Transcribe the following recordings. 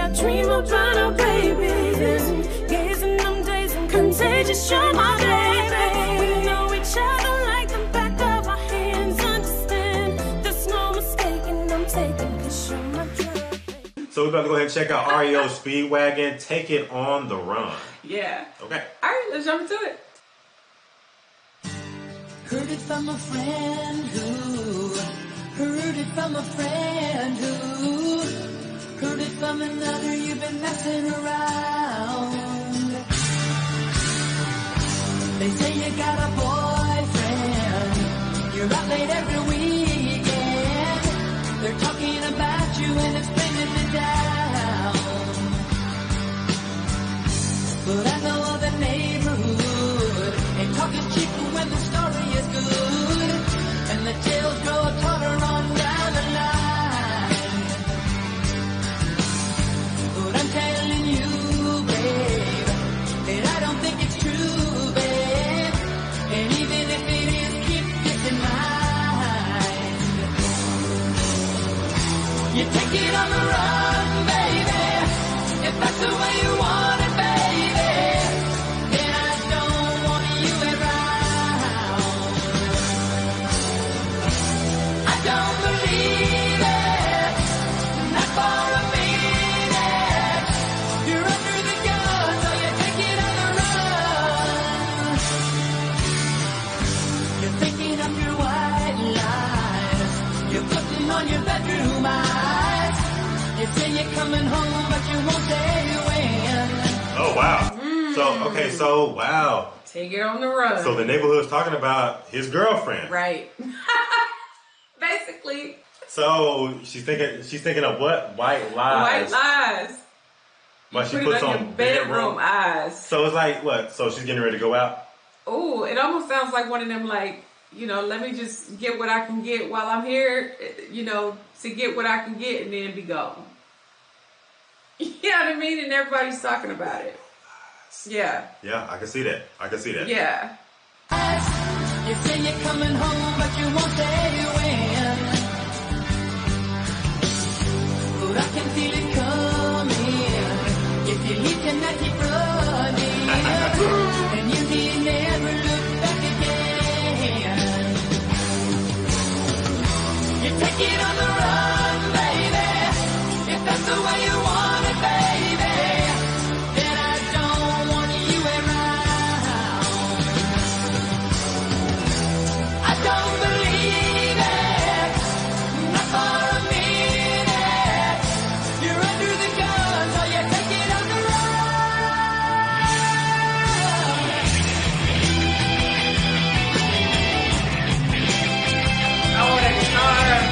I dream about our babies. Gazing them days and contagious, you're my baby. We know each other like the back of our hands. Understand, there's no mistaking, I'm taking, 'cause you're my drive. So we're about to go ahead and check out REO Speedwagon, Take It on the Run. Yeah. Okay. All right, let's jump into it. Heard it from a friend who heard it from a friend who heard it from another. You've been messing around. They say you got a boyfriend. You're out late every weekend. They're talking about you and it's bringing me down. But I know the neighborhood ain't talking cheap when the story is good, and the tales grow taller on down the line. But I'm telling you, babe, that I don't think it's true, babe. And even if it is, keep this in mind. You take it on the run, baby, if that's the way you want it, baby. Then I don't want you around. I don't believe it, not for a minute. You're under the gun, so you take it on the run. You're thinking of your white lies. You're putting on your bedroom eyes. You say you're coming home, but you won't say when. Oh, wow. So, wow. Take it on the run. So the neighborhood's talking about his girlfriend. Right. Basically. So she's thinking of what? White lies. White lies. But she Put puts it on on your bedroom eyes. So it's like, what? So she's getting ready to go out? Oh, it almost sounds like one of them, like, you know, let me just get what I can get while I'm here, you know, to get what I can get and then be gone. You know what I mean? And everybody's talking about it. Yeah. Yeah, I can see that. Yeah. You say you're coming home, but you won't say when. But I can feel it coming. If you leave tonight, keep running. And you need never look back again. You take it on the run, baby. If that's the way you want it, baby. Then I don't want you around. I don't believe it, not for a minute. You're under the gun, so you take it on the run. Oh, that guitar.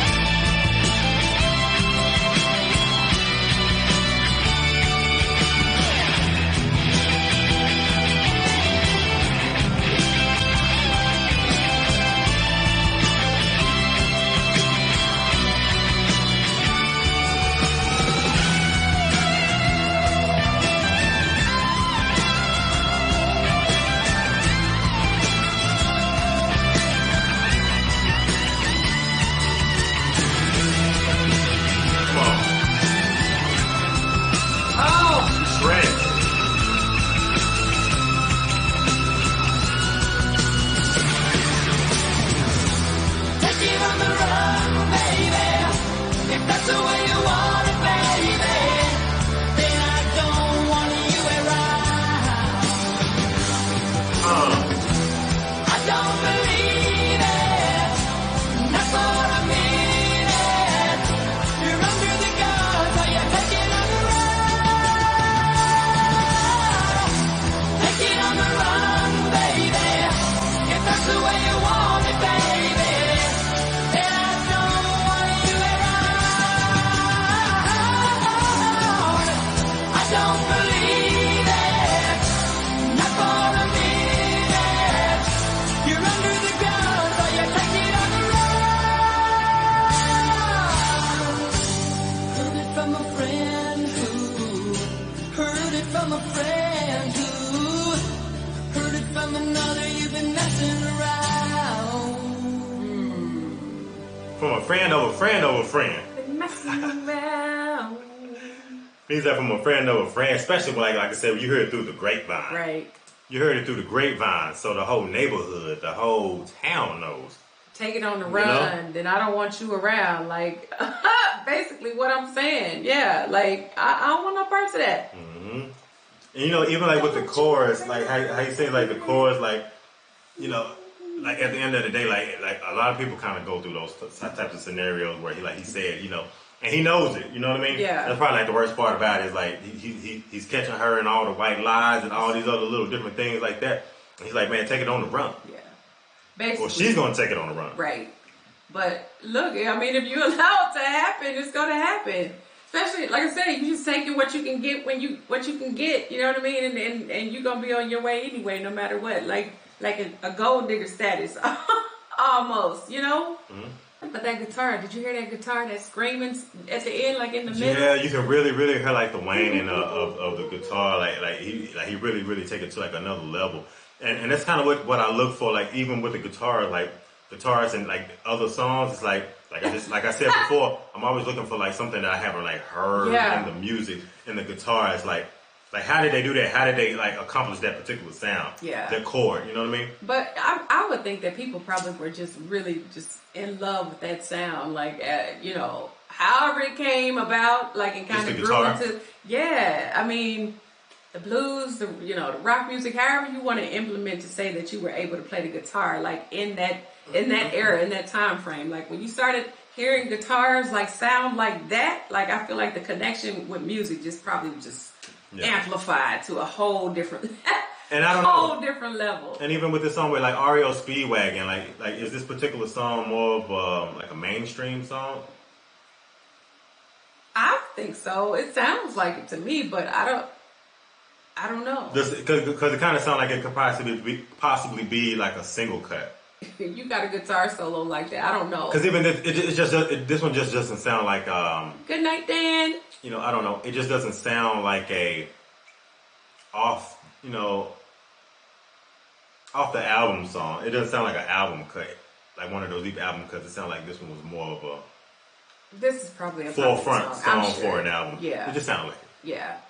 From a friend of a friend of a friend. Been messing around. He's like from a friend of a friend, especially when, like I said, you heard it through the grapevine. Right. You heard it through the grapevine, so the whole neighborhood, the whole town knows. Take it on the run, then I don't want you around. Like, basically what I'm saying. Yeah, like, I don't want no parts of that. Mm-hmm. And, you know, even like with the chorus, like how you say like the chorus, like, you know, like at the end of the day, like a lot of people kind of go through those types of scenarios where he said, you know, and he knows it, you know what I mean? Yeah. That's probably like the worst part about it is like he's catching her and all the white lies and all these other little different things like that. And he's like, man, take it on the run. Yeah. Basically. Well, she's going to take it on the run. Right. But look, I mean, if you allow it to happen, it's going to happen. Especially, like I said, you just taking what you can get what you can get, you know what I mean? And you're going to be on your way anyway, no matter what. Like a gold digger status. Almost, you know? Mm-hmm. But that guitar, did you hear that guitar, that screaming at the end, like in the middle? Yeah, you can really hear like the whining of the guitar, like he really take it to like another level, and that's kind of what I look for, like even with the guitar, like guitars and like other songs, it's like I said before, I'm always looking for like something that I haven't like heard in the music, and the guitar is like how did they do that? How did they like accomplish that particular sound? Yeah. That chord, you know what I mean? But I would think that people probably were just really just in love with that sound, like you know, however it came about, like and kind of grew into. Yeah, I mean, the blues, the rock music, however you want to implement to say that you were able to play the guitar, like in that era, in that time frame, like when you started hearing guitars like sound like that, like I feel like the connection with music just probably just amplified to a whole different. And I don't know. Whole different level. And even with this song with like REO Speedwagon, like is this particular song more of like a mainstream song? I think so. It sounds like it to me, but I don't know. Because it kind of sounds like it could possibly be like a single cut. You got a guitar solo like that. I don't know. Because even this one just doesn't sound like Good Night, Dan. You know, I don't know. It just doesn't sound like off the album song. It doesn't sound like an album cut, like one of those deep album cuts. It sounds like this one was more of a. This is probably a forefront song sure. for an album. Yeah, it just sounded like it. Yeah.